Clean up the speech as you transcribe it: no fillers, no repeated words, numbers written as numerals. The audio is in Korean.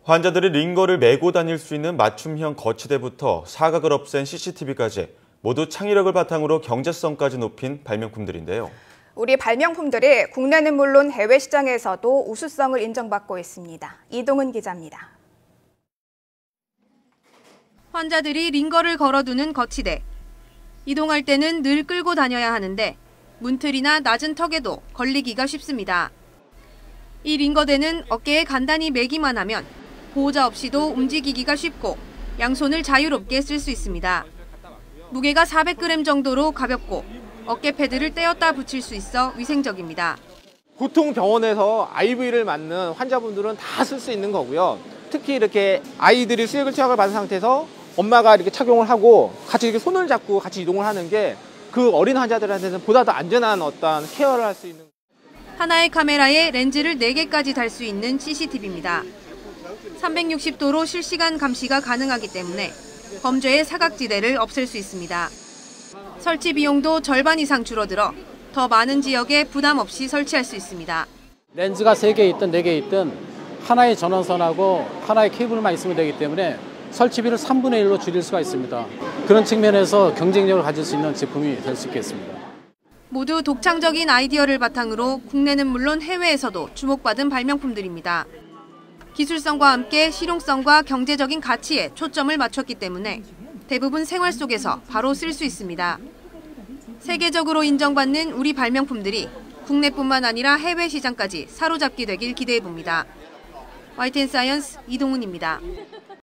환자들이 링거를 메고 다닐 수 있는 맞춤형 거치대부터 사각을 없앤 CCTV까지 모두 창의력을 바탕으로 경제성까지 높인 발명품들인데요. 우리 발명품들이 국내는 물론 해외 시장에서도 우수성을 인정받고 있습니다. 이동은 기자입니다. 환자들이 링거를 걸어두는 거치대. 이동할 때는 늘 끌고 다녀야 하는데 문틀이나 낮은 턱에도 걸리기가 쉽습니다. 이 링거대는 어깨에 간단히 매기만 하면 보호자 없이도 움직이기가 쉽고 양손을 자유롭게 쓸 수 있습니다. 무게가 400g 정도로 가볍고 어깨 패드를 떼었다 붙일 수 있어 위생적입니다. 보통 병원에서 IV를 맞는 환자분들은 다 쓸 수 있는 거고요. 특히 이렇게 아이들이 수액을 투약을 받은 상태에서 엄마가 이렇게 착용을 하고 같이 이렇게 손을 잡고 같이 이동을 하는 게 그 어린 환자들한테는 보다 더 안전한 어떤 케어를 할 수 있는. 하나의 카메라에 렌즈를 4개까지 달 수 있는 CCTV입니다. 360도로 실시간 감시가 가능하기 때문에 범죄의 사각지대를 없앨 수 있습니다. 설치 비용도 절반 이상 줄어들어 더 많은 지역에 부담 없이 설치할 수 있습니다. 렌즈가 3개 있든 4개 있든 하나의 전원선하고 하나의 케이블만 있으면 되기 때문에 설치비를 3분의 1로 줄일 수가 있습니다. 그런 측면에서 경쟁력을 가질 수 있는 제품이 될 수 있겠습니다. 모두 독창적인 아이디어를 바탕으로 국내는 물론 해외에서도 주목받은 발명품들입니다. 기술성과 함께 실용성과 경제적인 가치에 초점을 맞췄기 때문에 대부분 생활 속에서 바로 쓸 수 있습니다. 세계적으로 인정받는 우리 발명품들이 국내뿐만 아니라 해외 시장까지 사로잡게 되길 기대해봅니다. YTN 사이언스 이동훈입니다.